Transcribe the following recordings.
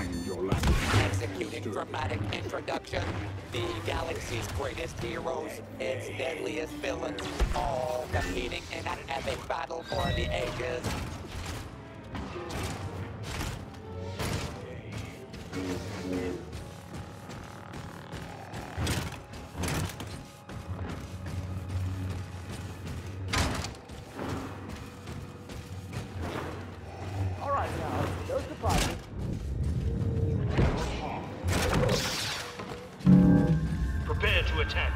Executing dramatic introduction. The galaxy's greatest heroes, its deadliest villains, all competing in an epic battle for the ages. All right, now, those deposits. Prepare to attack.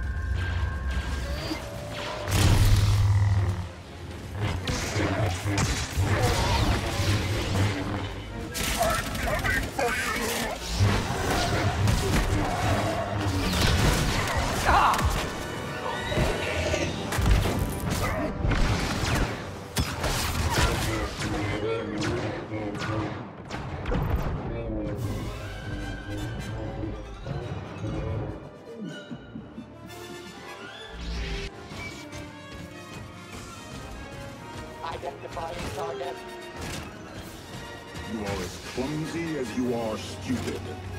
Identifying target. You are as clumsy as you are stupid.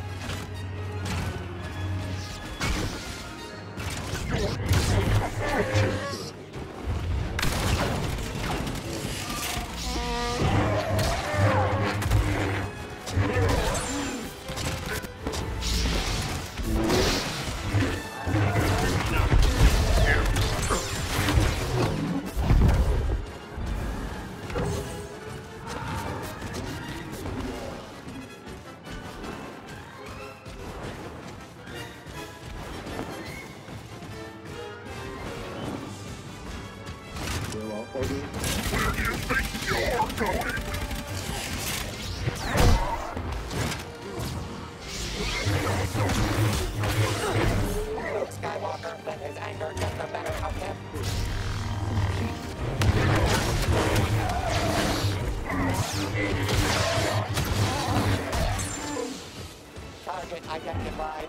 There are others. Where do you think you're going? Luke Skywalker let his anger get the better of him. Target identified.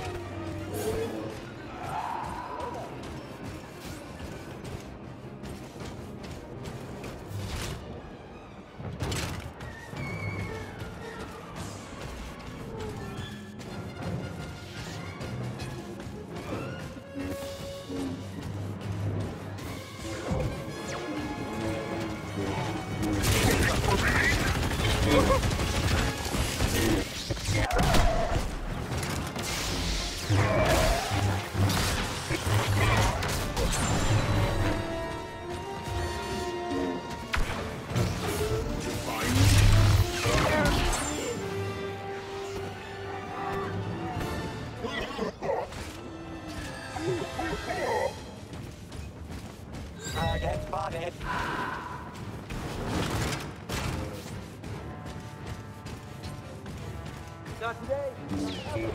Target spotted. Not today.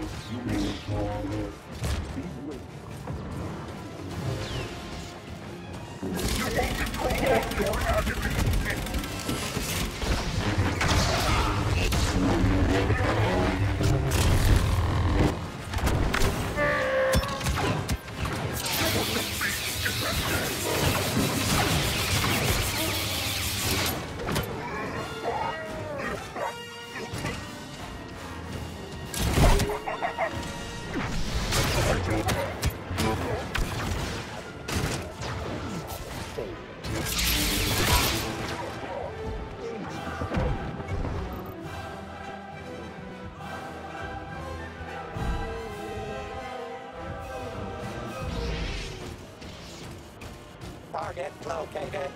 Target located.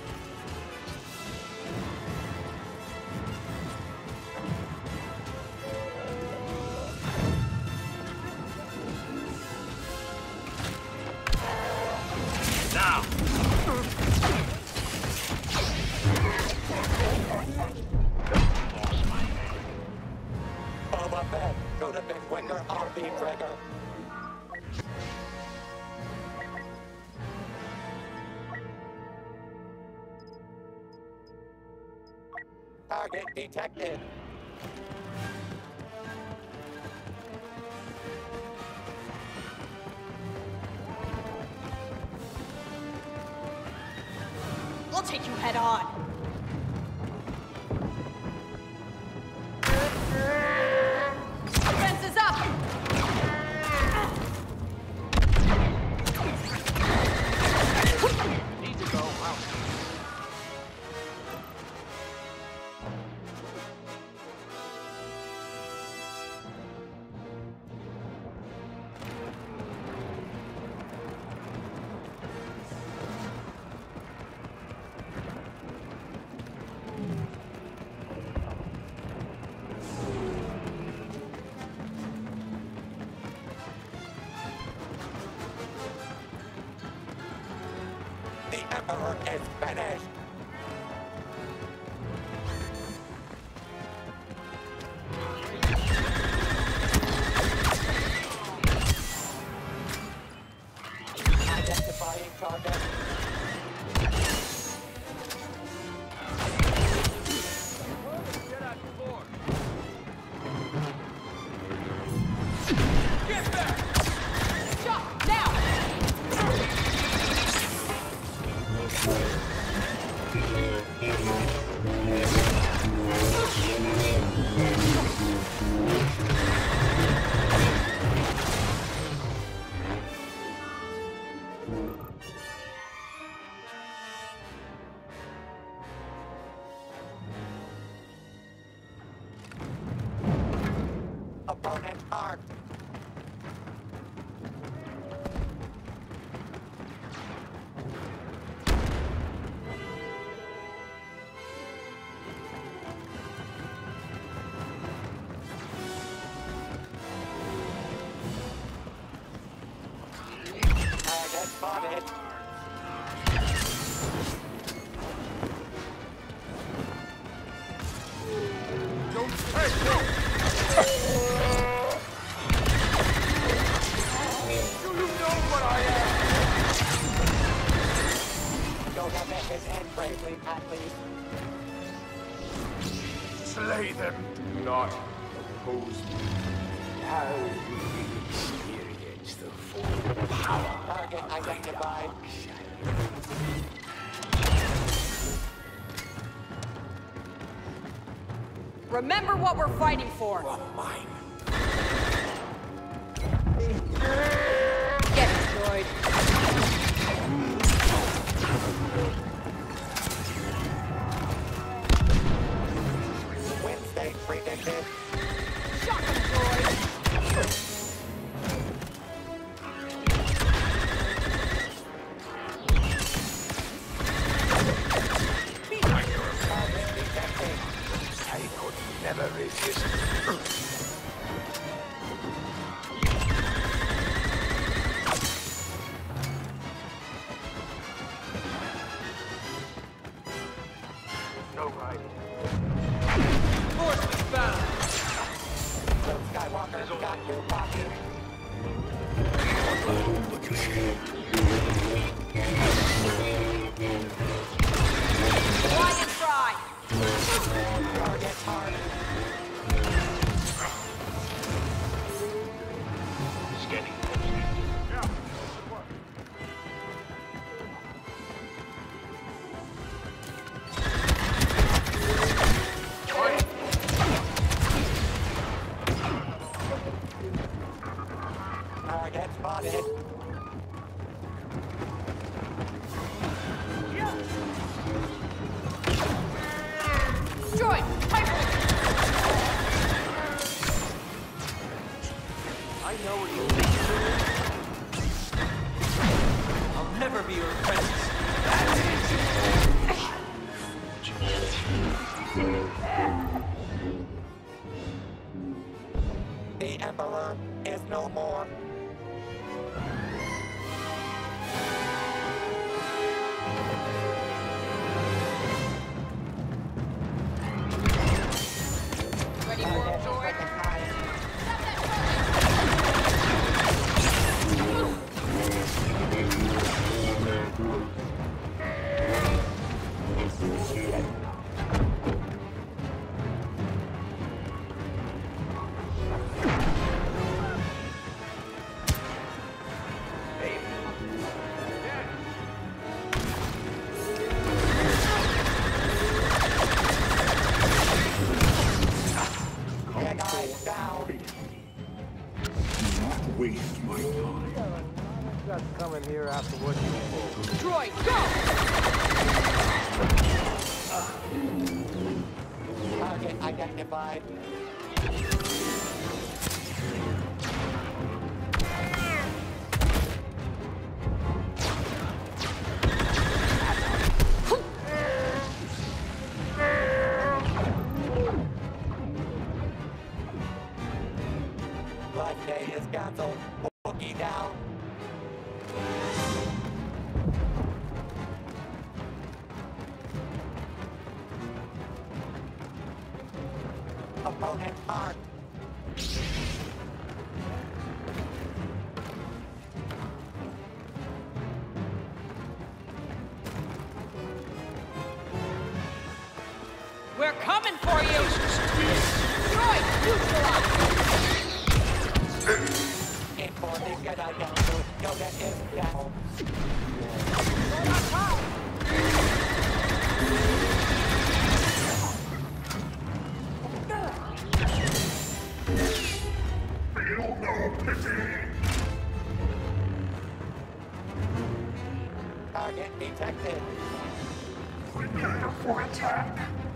Now! Boba Fett could have been quicker on the trigger. Target detected. We'll take you head on. Emperor is finished! Identifying target. Get back! Shot now! Opponent armed. Target spotted. Don't have his head bravely, at least. Slay them. Do not oppose me. How you will experience the full power. Target identified. Remember what we're fighting for. Mine. Get destroyed. Wednesday predicted. Shot destroyed. Target detected. I could never resist. No right. Forces battle! Luke Skywalker got you, Poppy. Fly and try. Target hard. Scanning posted. Target spotted. Destroyed. Piper. I know what you think. I'll never be your apprentice. The Emperor is no more. Ready for a droid? Jedi down. Do not waste my time. Got coming here after what you pulled. Droid, go! Target identified. Life Day is canceled. Boogie down. Opponent armed. We're coming for you! Droid, neutralized! In for the Jedi Council. Yoda is down. Droid on top! Target detected. Prepare for attack.